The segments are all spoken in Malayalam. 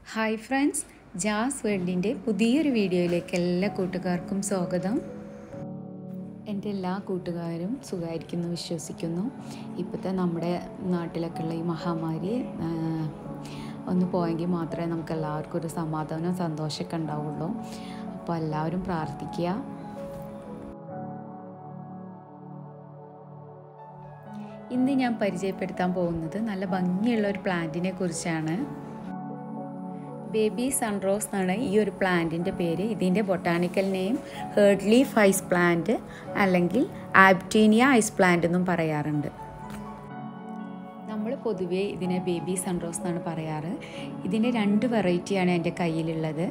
ഹായ് ഫ്രണ്ട്സ്, ജാസ് വേൾഡിൻ്റെ പുതിയൊരു വീഡിയോയിലേക്ക് എല്ലാ കൂട്ടുകാർക്കും സ്വാഗതം. എൻ്റെ എല്ലാ കൂട്ടുകാരും സുഖമായിരിക്കുന്നു വിശ്വസിക്കുന്നു. ഇപ്പോഴത്തെ നമ്മുടെ നാട്ടിലൊക്കെ ഉള്ള ഈ മഹാമാരി ഒന്ന് പോയെങ്കിൽ മാത്രമേ നമുക്ക് എല്ലാവർക്കും ഒരു സമാധാനവും സന്തോഷമൊക്കെ ഉണ്ടാവുള്ളൂ. അപ്പോൾ എല്ലാവരും പ്രാർത്ഥിക്കുക. ഇന്ന് ഞാൻ പരിചയപ്പെടുത്താൻ പോകുന്നത് നല്ല ഭംഗിയുള്ള ഒരു പ്ലാന്റിനെ കുറിച്ചാണ്. ബേബി സൺറോസ് എന്നാണ് ഈ ഒരു പ്ലാന്റിൻ്റെ പേര്. ഇതിൻ്റെ botanical name heart leaf ice plant അല്ലെങ്കിൽ ആബ്റ്റീനിയ ഐസ് പ്ലാന്റ് എന്നും പറയാറുണ്ട്. നമ്മൾ പൊതുവേ ഇതിനെ ബേബി സൺറോസ് എന്നാണ് പറയാറ്. ഇതിൻ്റെ 2 വെറൈറ്റിയാണ് എൻ്റെ കയ്യിലുള്ളത്.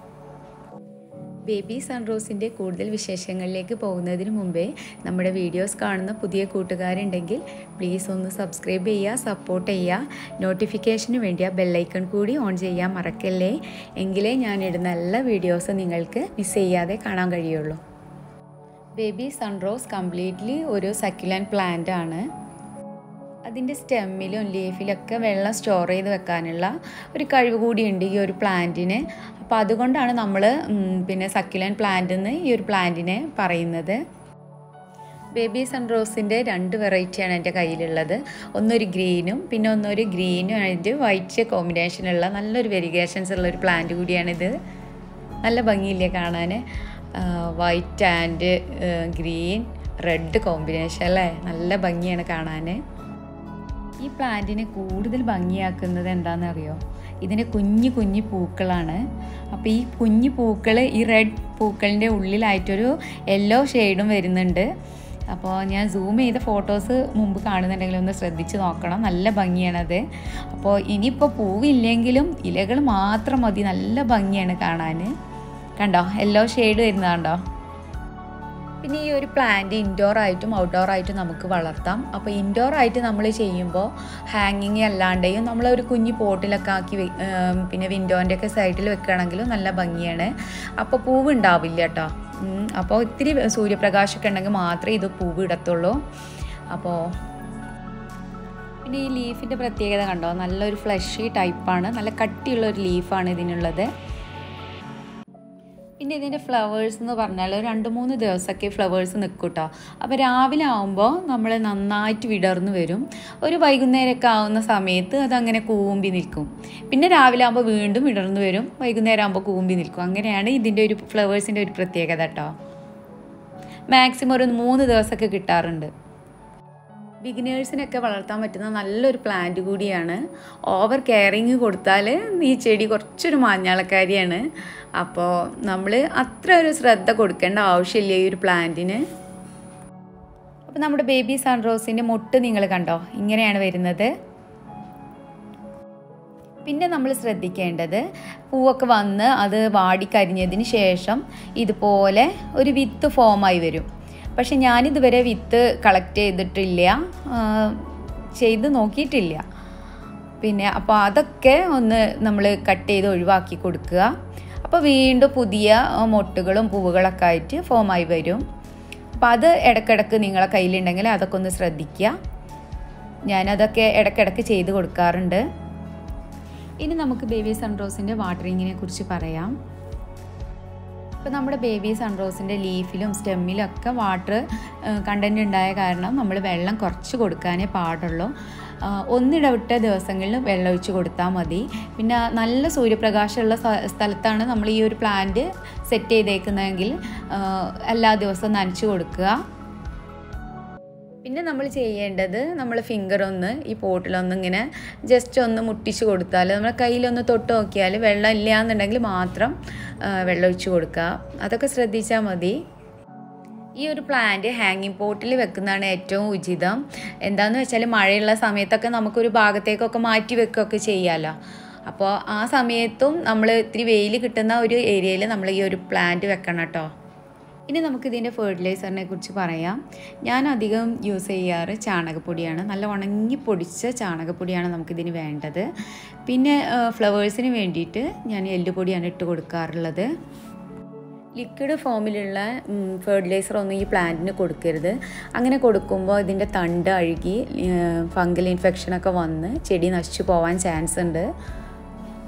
ബേബി സൺറോസിൻ്റെ കൂടുതൽ വിശേഷങ്ങളിലേക്ക് പോകുന്നതിന് മുമ്പേ നമ്മുടെ വീഡിയോസ് കാണുന്ന പുതിയ കൂട്ടുകാരുണ്ടെങ്കിൽ പ്ലീസ് ഒന്ന് സബ്സ്ക്രൈബ് ചെയ്യുക, സപ്പോർട്ട് ചെയ്യുക. നോട്ടിഫിക്കേഷന് വേണ്ടി ആ ബെല്ലൈക്കൺ കൂടി ഓൺ ചെയ്യാൻ മറക്കല്ലേ. എങ്കിലേ ഞാനിടുന്ന എല്ലാ വീഡിയോസും നിങ്ങൾക്ക് മിസ് ചെയ്യാതെ കാണാൻ കഴിയുള്ളൂ. ബേബി സൺറോസ് കംപ്ലീറ്റ്ലി ഒരു സക്യുലൻറ്റ് പ്ലാന്റ് ആണ്. അതിൻ്റെ സ്റ്റെമ്മിലും ലീഫിലൊക്കെ വെള്ളം സ്റ്റോർ ചെയ്ത് വെക്കാനുള്ള ഒരു കഴിവ് കൂടിയുണ്ട് ഈ ഒരു പ്ലാന്റിന്. അപ്പോൾ അതുകൊണ്ടാണ് നമ്മൾ സക്യുലൻറ്റ് പ്ലാന്റ് എന്ന് ഈ ഒരു പ്ലാന്റിനെ പറയുന്നത്. ബേബി സൺറോസിൻ്റെ 2 വെറൈറ്റിയാണ് എൻ്റെ കയ്യിലുള്ളത്. ഒന്നൊരു ഗ്രീനും പിന്നെ ഒന്നൊരു ഗ്രീനും ആയിട്ട് വൈറ്റ് കോമ്പിനേഷനുള്ള നല്ലൊരു വെരിഗേഷൻസ് ഉള്ള ഒരു പ്ലാന്റ് കൂടിയാണിത്. നല്ല ഭംഗിയില്ലേ കാണാൻ? White and green red combination അല്ലേ? നല്ല ഭംഗിയാണ് കാണാൻ. ഈ പ്ലാന്റിനെ കൂടുതൽ ഭംഗിയാക്കുന്നത് എന്താണെന്നറിയോ? ഇതിൻ്റെ കുഞ്ഞു കുഞ്ഞു പൂക്കളാണ്. അപ്പോൾ ഈ കുഞ്ഞു പൂക്കൾ ഈ റെഡ് പൂക്കളിൻ്റെ ഉള്ളിലായിട്ടൊരു യെല്ലോ ഷെയ്ഡും വരുന്നുണ്ട്. അപ്പോൾ ഞാൻ സൂം ചെയ്ത ഫോട്ടോസ് മുമ്പ് കാണുന്നുണ്ടെങ്കിൽ ഒന്ന് ശ്രദ്ധിച്ച് നോക്കണം. നല്ല ഭംഗിയാണത്. അപ്പോൾ ഇനിയിപ്പോൾ പൂവില്ലെങ്കിലും ഇലകൾ മാത്രം മതി. നല്ല ഭംഗിയാണ് കാണാൻ. കണ്ടോ യെല്ലോ ഷെയ്ഡ് വരുന്നതുണ്ടോ? പിന്നെ ഈ ഒരു പ്ലാന്റ് ഇൻഡോർ ആയിട്ടും ഔട്ട്ഡോർ ആയിട്ടും നമുക്ക് വളർത്താം. അപ്പോൾ ഇൻഡോർ ആയിട്ട് നമ്മൾ ചെയ്യുമ്പോൾ ഹാങ്ങിങ് അല്ലാണ്ടെയും നമ്മളൊരു കുഞ്ഞു പോട്ടിലൊക്കെ ആക്കി പിന്നെ വിൻഡോൻ്റെ ഒക്കെ സൈഡിൽ വെക്കുകയാണെങ്കിലും നല്ല ഭംഗിയാണ്. അപ്പോൾ പൂവ് ഉണ്ടാവില്ല കേട്ടോ. അപ്പോൾ ഇത്തിരി സൂര്യപ്രകാശമൊക്കെ ഉണ്ടെങ്കിൽ മാത്രമേ ഇത് പൂവ് ഇടത്തുള്ളൂ. അപ്പോൾ പിന്നെ ഈ ലീഫിൻ്റെ പ്രത്യേകത കണ്ടോ? നല്ലൊരു ഫ്ലഷി ടൈപ്പാണ്. നല്ല കട്ടിയുള്ളൊരു ലീഫാണ് ഇതിനുള്ളത്. പിന്നെ ഇതിൻ്റെ ഫ്ലവേഴ്സ് എന്ന് പറഞ്ഞാൽ 2-3 ദിവസമൊക്കെ ഫ്ലവേഴ്സ് നിൽക്കും കേട്ടോ. അപ്പോൾ രാവിലെ ആകുമ്പോൾ നമ്മൾ നന്നായിട്ട് വിടർന്നു വരും. ഒരു വൈകുന്നേരമൊക്കെ ആവുന്ന സമയത്ത് അതങ്ങനെ കൂമ്പി നിൽക്കും. പിന്നെ രാവിലെ ആകുമ്പോൾ വീണ്ടും വിടർന്നു വരും. വൈകുന്നേരം ആകുമ്പോൾ കൂമ്പി നിൽക്കും. അങ്ങനെയാണ് ഇതിൻ്റെ ഒരു ഫ്ലവേഴ്സിൻ്റെ ഒരു പ്രത്യേകത കേട്ടോ. മാക്സിമം ഒരു 3 ദിവസമൊക്കെ കിട്ടാറുണ്ട്. ബിഗിനേഴ്സിനൊക്കെ വളർത്താൻ പറ്റുന്ന നല്ലൊരു പ്ലാന്റ് കൂടിയാണ്. ഓവർ കെയറിങ് കൊടുത്താൽ ഈ ചെടി കുറച്ചൊരു മാഞ്ഞാളക്കാരിയാണ്. അപ്പോൾ നമ്മൾ അത്ര ഒരു ശ്രദ്ധ കൊടുക്കേണ്ട ആവശ്യമില്ല ഈ ഒരു പ്ലാന്റിന്. അപ്പോൾ നമ്മുടെ ബേബി സൺറോസിൻ്റെ മൊട്ട് നിങ്ങൾ കണ്ടോ? ഇങ്ങനെയാണ് വരുന്നത്. പിന്നെ നമ്മൾ ശ്രദ്ധിക്കേണ്ടത് പൂവൊക്കെ വന്ന് അത് വാടിക്കരിഞ്ഞതിന് ശേഷം ഇതുപോലെ ഒരു വിത്ത് ഫോമായി വരും. പക്ഷെ ഞാനിതുവരെ വിത്ത് കളക്ട് ചെയ്ത് നോക്കിയിട്ടില്ല. പിന്നെ അപ്പോൾ അതൊക്കെ ഒന്ന് നമ്മൾ കട്ട് ചെയ്ത് ഒഴിവാക്കി കൊടുക്കുക. അപ്പോൾ വീണ്ടും പുതിയ മൊട്ടുകളും പൂവുകളൊക്കെ ആയിട്ട് ഫോമായി വരും. അപ്പോൾ അത് ഇടയ്ക്കിടയ്ക്ക് നിങ്ങളെ കയ്യിലുണ്ടെങ്കിൽ അതൊക്കെ ഒന്ന് ശ്രദ്ധിക്കുക. ഞാനതൊക്കെ ഇടയ്ക്കിടയ്ക്ക് ചെയ്ത് കൊടുക്കാറുണ്ട്. ഇനി നമുക്ക് ബേബി സൺറോസിൻ്റെ വാട്ടറിങ്ങിനെ കുറിച്ച് പറയാം. ഇപ്പോൾ നമ്മുടെ ബേബി സൺറോസിൻ്റെ ലീഫിലും സ്റ്റെമ്മിലും ഒക്കെ വാട്ടർ കണ്ടൻറ്റ് ഉണ്ടായ കാരണം നമ്മൾ വെള്ളം കുറച്ച് കൊടുക്കാനേ പാടുള്ളൂ. ഒന്നിടവിട്ട ദിവസങ്ങളിൽ വെള്ളം ഒഴിച്ച് കൊടുത്താൽ മതി. പിന്നെ നല്ല സൂര്യപ്രകാശമുള്ള സ്ഥലത്താണ് നമ്മൾ ഈ ഒരു പ്ലാന്റ് സെറ്റ് ചെയ്തേക്കുന്നതെങ്കിൽ എല്ലാ ദിവസവും നനച്ച് കൊടുക്കുക. പിന്നെ നമ്മൾ ചെയ്യേണ്ടത് നമ്മൾ ഫിംഗർ ഒന്ന് ഈ പോട്ടിലൊന്ന് ഇങ്ങനെ ജസ്റ്റ് ഒന്ന് മുട്ടിച്ച് കൊടുത്താൽ നമ്മുടെ കയ്യിലൊന്ന് തൊട്ട് നോക്കിയാൽ വെള്ളം ഇല്ല എന്നുണ്ടെങ്കിൽ മാത്രം വെള്ളം ഒഴിച്ച് കൊടുക്കുക. അതൊക്കെ ശ്രദ്ധിച്ചാൽ മതി. ഈ ഒരു പ്ലാന്റ് ഹാങ്ങിങ് പോട്ടിൽ വെക്കുന്നതാണ് ഏറ്റവും ഉചിതം. എന്താണെന്ന് വെച്ചാൽ മഴയുള്ള സമയത്തൊക്കെ നമുക്കൊരു ഭാഗത്തേക്കൊക്കെ മാറ്റി വെക്കുകയൊക്കെ ചെയ്യാമല്ലോ. അപ്പോൾ ആ സമയത്തും നമ്മൾ ഇത്തിരി വെയിൽ കിട്ടുന്ന ഒരു ഏരിയയിൽ നമ്മൾ ഈ ഒരു പ്ലാന്റ് വെക്കണം കേട്ടോ. ഇനി നമുക്കിതിൻ്റെ ഫെർട്ടിലൈസറിനെ കുറിച്ച് പറയാം. ഞാൻ അധികം യൂസ് ചെയ്യാറ് ചാണകപ്പൊടിയാണ്. നല്ല ഉണങ്ങി പൊടിച്ച ചാണകപ്പൊടിയാണ് നമുക്കിതിന് വേണ്ടത്. പിന്നെ ഫ്ലവേഴ്സിന് വേണ്ടിയിട്ട് ഞാൻ എല്ലുപൊടിയാണ് ഇട്ട് കൊടുക്കാറുള്ളത്. ലിക്വിഡ് ഫോമിലുള്ള ഫെർട്ടിലൈസറൊന്നും ഈ പ്ലാന്റിന് കൊടുക്കരുത്. അങ്ങനെ കൊടുക്കുമ്പോൾ ഇതിൻ്റെ തണ്ട് അഴുകി ഫംഗൽ ഇൻഫെക്ഷനൊക്കെ വന്ന് ചെടി നശിച്ചു പോകാൻ ചാൻസ് ഉണ്ട്.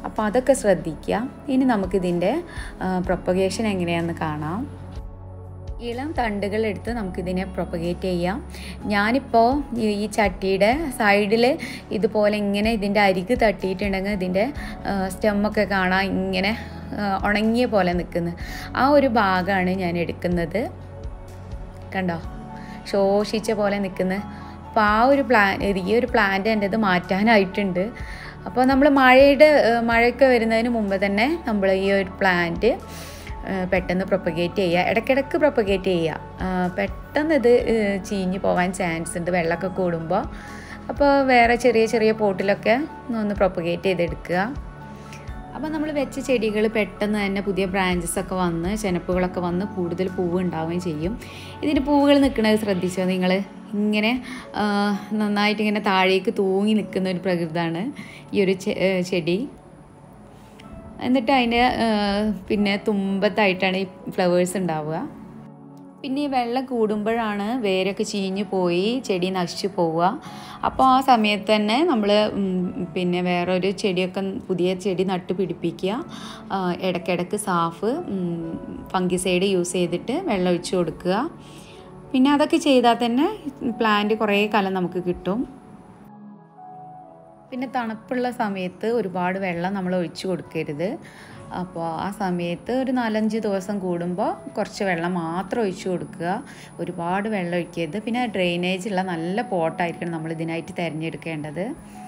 അപ്പോൾ അതൊക്കെ ശ്രദ്ധിക്കുക. ഇനി നമുക്കിതിൻ്റെ പ്രൊപ്പഗേഷൻ എങ്ങനെയാണെന്ന് കാണാം. ഇളം തണ്ടുകളെടുത്ത് നമുക്കിതിനെ പ്രൊപ്പഗേറ്റ് ചെയ്യാം. ഞാനിപ്പോൾ ഈ ചട്ടിയുടെ സൈഡിൽ ഇതുപോലെ ഇങ്ങനെ ഇതിൻ്റെ അരിക് തട്ടിയിട്ടുണ്ടെങ്കിൽ ഇതിൻ്റെ സ്റ്റെമ്മൊക്കെ കാണാം ഇങ്ങനെ ഉണങ്ങിയ പോലെ നിൽക്കുന്നത്. ആ ഒരു ഭാഗമാണ് ഞാൻ എടുക്കുന്നത്. കണ്ടോ, ശോഷിച്ച പോലെ നിൽക്കുന്നത്. അപ്പോൾ ആ ഒരു ഈ ഒരു പ്ലാന്റ് എൻ്റെ ഇത് മാറ്റാനായിട്ടുണ്ട്. അപ്പോൾ നമ്മൾ മഴയൊക്കെ വരുന്നതിന് മുമ്പ് തന്നെ നമ്മൾ ഈ ഒരു പ്ലാന്റ് പെട്ടെന്ന് പ്രൊപ്പഗേറ്റ് ചെയ്യുക. ഇടയ്ക്കിടയ്ക്ക് പ്രൊപ്പഗേറ്റ് ചെയ്യുക. പെട്ടെന്ന് ഇത് ചീഞ്ഞ് പോകാൻ ചാൻസ് ഉണ്ട് വെള്ളമൊക്കെ കൂടുമ്പോൾ. അപ്പോൾ വേറെ ചെറിയ ചെറിയ പോട്ടിലൊക്കെ ഒന്ന് പ്രൊപ്പഗേറ്റ് ചെയ്തെടുക്കുക. അപ്പോൾ നമ്മൾ വെച്ച ചെടികൾ പെട്ടെന്ന് തന്നെ പുതിയ ബ്രാഞ്ചസൊക്കെ വന്ന് ചെനപ്പുകളൊക്കെ വന്ന് കൂടുതൽ പൂവ് ഉണ്ടാവുകയും ചെയ്യും. ഇതിൻ്റെ പൂവുകൾ നിൽക്കുന്നത് ശ്രദ്ധിച്ചോ നിങ്ങൾ? ഇങ്ങനെ നന്നായിട്ട് ഇങ്ങനെ താഴേക്ക് തൂങ്ങി നിൽക്കുന്ന ഒരു പ്രകൃതമാണ് ഈ ഒരു ചെടി. എന്നിട്ട് അതിൻ്റെ പിന്നെ തുമ്പത്തായിട്ടാണ് ഈ ഫ്ലവേഴ്സ് ഉണ്ടാവുക. പിന്നെ ഈ വെള്ളം കൂടുമ്പോഴാണ് വേരൊക്കെ ചീഞ്ഞു പോയി ചെടി നശിച്ചു പോവുക. അപ്പോൾ ആ സമയത്ത് തന്നെ നമ്മൾ പിന്നെ വേറൊരു ചെടിയൊക്കെ പുതിയ ചെടി നട്ടു പിടിപ്പിക്കുക. ഇടയ്ക്കിടയ്ക്ക് സാഫ് ഫംഗിസൈഡ് യൂസ് ചെയ്തിട്ട് വെള്ളം ഒഴിച്ച് കൊടുക്കുക. പിന്നെ അതൊക്കെ ചെയ്താൽ തന്നെ പ്ലാന്റ് കുറേ കാലം നമുക്ക് കിട്ടും. പിന്നെ തണുപ്പുള്ള സമയത്ത് ഒരുപാട് വെള്ളം നമ്മൾ ഒഴിച്ചു കൊടുക്കരുത്. അപ്പോൾ ആ സമയത്ത് ഒരു 4-5 ദിവസം കൂടുമ്പോൾ കുറച്ച് വെള്ളം മാത്രം ഒഴിച്ചു കൊടുക്കുക. ഒരുപാട് വെള്ളം ഒഴിക്കരുത്. പിന്നെ ഡ്രെയിനേജ് ഉള്ള നല്ല പോട്ടായിരിക്കണം നമ്മൾ ഇതിനായിട്ട് തിരഞ്ഞെടുക്കേണ്ടത്.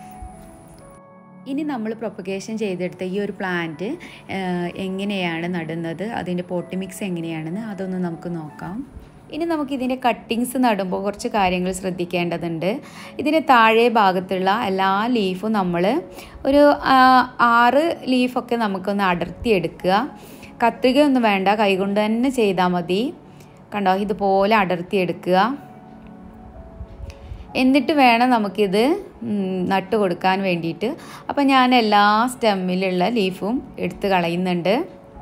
ഇനി നമ്മൾ പ്രൊപ്പഗേഷൻ ചെയ്തെടുത്ത ഈ ഒരു പ്ലാന്റ് എങ്ങനെയാണ് നടുന്നത്, അതിൻ്റെ പോട്ടി മിക്സ് എങ്ങനെയാണെന്ന് അതൊന്ന് നമുക്ക് നോക്കാം. ഇനി നമുക്കിതിൻ്റെ കട്ടിങ്സ് നടുമ്പോൾ കുറച്ച് കാര്യങ്ങൾ ശ്രദ്ധിക്കേണ്ടതുണ്ട്. ഇതിൻ്റെ താഴെ ഭാഗത്തുള്ള എല്ലാ ലീഫും നമ്മൾ ഒരു 6 ലീഫൊക്കെ നമുക്കൊന്ന് അടർത്തിയെടുക്കുക. കത്രികയൊന്നും വേണ്ട, കൈകൊണ്ട് തന്നെ ചെയ്താൽ മതി. കണ്ടോ, ഇതുപോലെ അടർത്തിയെടുക്കുക. എന്നിട്ട് വേണം നമുക്കിത് നട്ട് കൊടുക്കാൻ വേണ്ടിയിട്ട്. അപ്പോൾ ഞാൻ എല്ലാ സ്റ്റെമ്മിലുള്ള ലീഫും എടുത്ത് കളയുന്നുണ്ട്.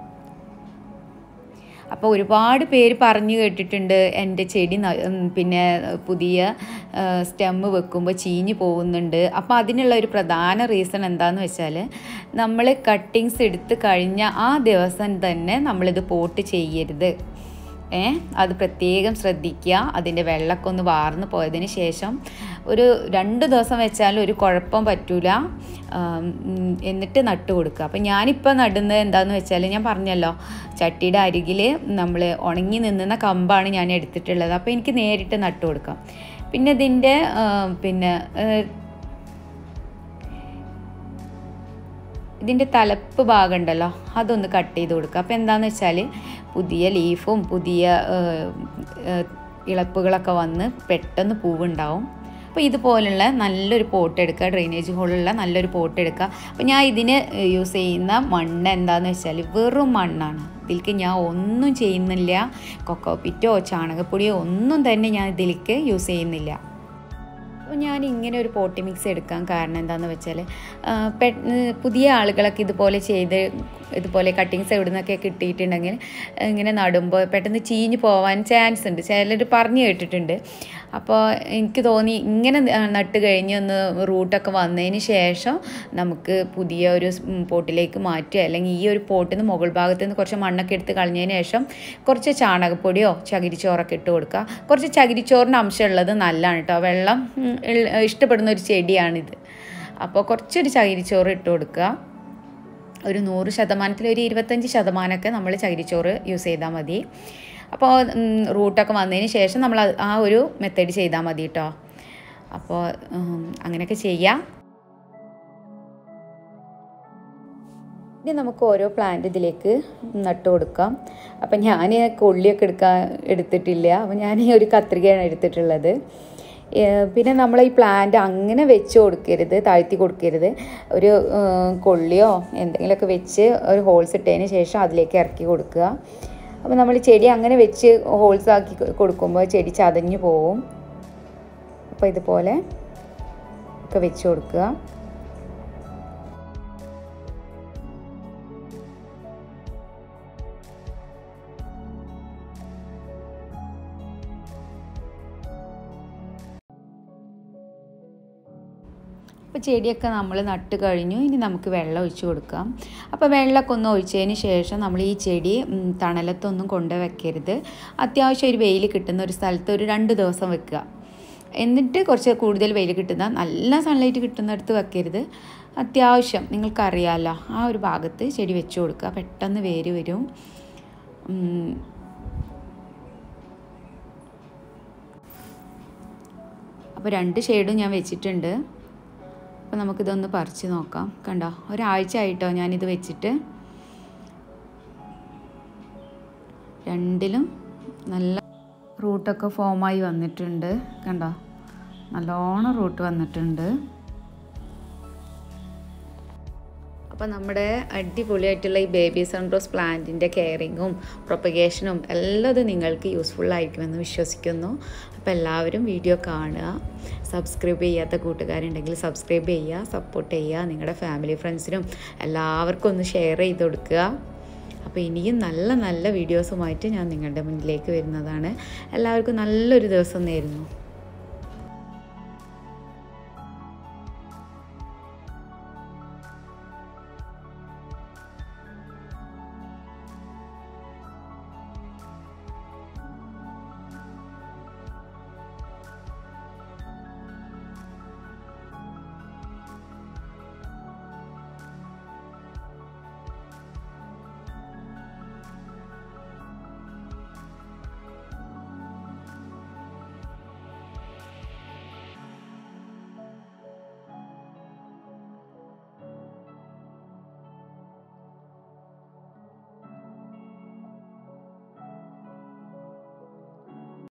അപ്പോൾ ഒരുപാട് പേര് പറഞ്ഞു കേട്ടിട്ടുണ്ട് എൻ്റെ ചെടി പിന്നെ പുതിയ സ്റ്റെമ്മ് വെക്കുമ്പോൾ ചീഞ്ഞ് പോകുന്നുണ്ട്. അപ്പോൾ അതിനുള്ള ഒരു പ്രധാന റീസൺ എന്താണെന്ന് വെച്ചാൽ നമ്മൾ കട്ടിങ്സ് എടുത്ത് കഴിഞ്ഞ ആ ദിവസം തന്നെ നമ്മളിത് പോട്ട് ചെയ്യരുത്. അത് പ്രത്യേകം ശ്രദ്ധിക്കുക. അതിൻ്റെ വെള്ളമൊക്കെ ഒന്ന് വാർന്ന് പോയതിന് ശേഷം ഒരു 2 ദിവസം വെച്ചാലും ഒരു കുഴപ്പം പറ്റൂല. എന്നിട്ട് നട്ട് കൊടുക്കുക. അപ്പം ഞാനിപ്പോൾ നടുന്നത് എന്താണെന്ന് വെച്ചാൽ ഞാൻ പറഞ്ഞല്ലോ, ചട്ടിയുടെ അരികിൽ നമ്മൾ ഉണങ്ങി നിന്നുന്ന കമ്പാണ് ഞാൻ എടുത്തിട്ടുള്ളത്. അപ്പോൾ എനിക്ക് നേരിട്ട് നട്ട് കൊടുക്കാം. പിന്നെ ഇതിൻ്റെ ഇതിൻ്റെ തലപ്പ് ഭാഗം ഉണ്ടല്ലോ, അതൊന്ന് കട്ട് ചെയ്ത് കൊടുക്കുക. അപ്പോൾ എന്താണെന്ന് വെച്ചാൽ പുതിയ ലീഫും പുതിയ ഇളപ്പുകളൊക്കെ വന്ന് പെട്ടെന്ന് പൂവുണ്ടാവും. അപ്പോൾ ഇതുപോലുള്ള നല്ലൊരു പോട്ട് എടുക്കുക, ഡ്രെയിനേജ് ഹോളുള്ള നല്ലൊരു പോട്ട് എടുക്കുക. അപ്പോൾ ഞാൻ ഇതിന് യൂസ് ചെയ്യുന്ന മണ്ണ് എന്താണെന്ന് വെച്ചാൽ വെറും മണ്ണാണ്. ഇതിലേക്ക് ഞാൻ ഒന്നും ചെയ്യുന്നില്ല, കൊക്കോപ്പിറ്റോ ചാണകപ്പൊടിയോ ഒന്നും തന്നെ ഞാൻ ഇതിലേക്ക് യൂസ് ചെയ്യുന്നില്ല. അപ്പോൾ ഞാൻ ഇങ്ങനെ ഒരു പോട്ടി മിക്സ് എടുക്കാൻ കാരണം എന്താണെന്ന് വെച്ചാൽ പുതിയ ആളുകളൊക്കെ ഇതുപോലെ കട്ടിങ്സ് എവിടെ നിന്നൊക്കെ കിട്ടിയിട്ടുണ്ടെങ്കിൽ ഇങ്ങനെ നടുമ്പോൾ പെട്ടെന്ന് ചീഞ്ഞ് പോകാൻ ചാൻസ് ഉണ്ട്, ചിലർ പറഞ്ഞു കേട്ടിട്ടുണ്ട്. അപ്പോൾ എനിക്ക് തോന്നി ഇങ്ങനെ നട്ട് കഴിഞ്ഞ് ഒന്ന് റൂട്ടൊക്കെ വന്നതിന് ശേഷം നമുക്ക് പുതിയ ഒരു പോട്ടിലേക്ക് മാറ്റുക, അല്ലെങ്കിൽ ഈ ഒരു പോട്ടിൽ നിന്ന് മുകൾ ഭാഗത്ത് നിന്ന് കുറച്ച് മണ്ണൊക്കെ എടുത്ത് കളഞ്ഞതിന് ശേഷം കുറച്ച് ചാണകപ്പൊടിയോ ചകിരിച്ചോറൊക്കെ ഇട്ട് കൊടുക്കുക. കുറച്ച് ചകിരിച്ചോറിൻ്റെ അംശമുള്ളത് നല്ലതാണ് കേട്ടോ. വെള്ളം ഇഷ്ടപ്പെടുന്ന ഒരു ചെടിയാണിത്. അപ്പോൾ കുറച്ചൊരു ചകിരിച്ചോറ് ഇട്ട് കൊടുക്കുക. ഒരു 100% ഒരു 25% നമ്മൾ ചകിരിച്ചോറ് യൂസ് ചെയ്താൽ മതി. അപ്പോൾ റൂട്ടൊക്കെ വന്നതിന് ശേഷം നമ്മൾ ആ ഒരു മെത്തേഡ് ചെയ്താൽ മതി കേട്ടോ. അപ്പോൾ അങ്ങനെയൊക്കെ ചെയ്യാം. ഇനി നമുക്ക് ഓരോ പ്ലാന്റ് ഇതിലേക്ക് നട്ട് കൊടുക്കാം. അപ്പം ഞാൻ കൊള്ളിയൊക്കെ എടുത്തിട്ടില്ല. അപ്പോൾ ഞാൻ ഒരു കത്രികയാണ് എടുത്തിട്ടുള്ളത്. പിന്നെ നമ്മൾ ഈ പ്ലാന്റ് അങ്ങനെ വെച്ച് കൊടുക്കരുത്, താഴ്ത്തി കൊടുക്കരുത്. ഒരു കൊള്ളിയോ എന്തെങ്കിലുമൊക്കെ വെച്ച് ഒരു ഹോൾസ് ഇട്ടതിന് ശേഷം അതിലേക്ക് ഇറക്കി കൊടുക്കുക. അപ്പോൾ നമ്മൾ ചെടി അങ്ങനെ വെച്ച് ഹോൾസ് ആക്കി കൊടുക്കുമ്പോൾ ചെടി ചതഞ്ഞു പോവും. അപ്പോൾ ഇതുപോലെ ഒക്കെ വെച്ച് കൊടുക്കുക. അപ്പോൾ ചെടിയൊക്കെ നമ്മൾ നട്ട് കഴിഞ്ഞു. ഇനി നമുക്ക് വെള്ളം ഒഴിച്ച് കൊടുക്കാം. അപ്പോൾ വെള്ളമൊക്കെ ഒന്ന് ഒഴിച്ചതിന് ശേഷം നമ്മൾ ഈ ചെടി തണലത്തൊന്നും കൊണ്ട് വെക്കരുത്. അത്യാവശ്യം ഒരു വെയിൽ കിട്ടുന്ന ഒരു സ്ഥലത്ത് ഒരു 2 ദിവസം വെക്കുക. എന്നിട്ട് കുറച്ച് കൂടുതൽ വെയിൽ കിട്ടുന്ന നല്ല സൺലൈറ്റ് കിട്ടുന്നിടത്ത് വെക്കരുത്. അത്യാവശ്യം നിങ്ങൾക്കറിയാമല്ലോ ആ ഒരു ഭാഗത്ത് ചെടി വെച്ച് കൊടുക്കുക. പെട്ടെന്ന് വേര് വരും. അപ്പോൾ 2 ഷെയ്ഡും ഞാൻ വെച്ചിട്ടുണ്ട്. അപ്പോൾ നമുക്കിതൊന്ന് പറിച്ച് നോക്കാം. കണ്ടോ, ഒരാഴ്ച ആയിട്ടോ ഞാനിത് വെച്ചിട്ട്. രണ്ടിലും നല്ല റൂട്ടൊക്കെ ഫോമായി വന്നിട്ടുണ്ട്. കണ്ടോ, നല്ലോണം റൂട്ട് വന്നിട്ടുണ്ട്. അപ്പോൾ നമ്മുടെ അടിപൊളിയായിട്ടുള്ള ഈ ബേബി സൺറോസ് പ്ലാന്റിൻ്റെ കെയറിങ്ങും പ്രൊപ്പഗേഷനും എല്ലാം നിങ്ങൾക്ക് യൂസ്ഫുള്ളായിരിക്കുമെന്ന് വിശ്വസിക്കുന്നു. അപ്പോൾ എല്ലാവരും വീഡിയോ കാണുക. സബ്സ്ക്രൈബ് ചെയ്യാത്ത കൂട്ടുകാരുണ്ടെങ്കിൽ സബ്സ്ക്രൈബ് ചെയ്യുക, സപ്പോർട്ട് ചെയ്യുക. നിങ്ങളുടെ ഫാമിലി ഫ്രണ്ട്സിനും എല്ലാവർക്കും ഒന്ന് ഷെയർ ചെയ്ത് കൊടുക്കുക. അപ്പോൾ ഇനിയും നല്ല നല്ല വീഡിയോസുമായിട്ട് ഞാൻ നിങ്ങളുടെ മുന്നിലേക്ക് വരുന്നതാണ്. എല്ലാവർക്കും നല്ലൊരു ദിവസം നേരുന്നു.